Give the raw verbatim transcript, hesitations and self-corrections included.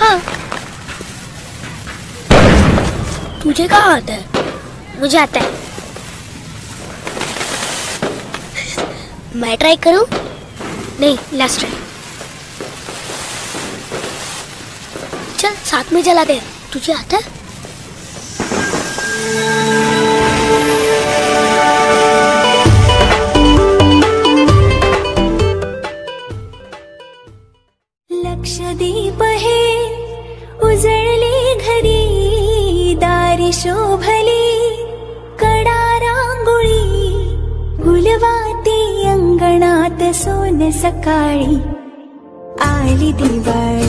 हाँ। तुझे कहाँ आता है? मुझे आता है। मैं ट्राई करूं? नहीं, लास्ट ट्राई। चल साथ में जलाते हैं। तुझे आता है? लक्षदीप हे उजळली घरी, दारी शोभली कडा रांगोळी, गुलवाती अंगणात सोन सकाळी, आली दिवाळी।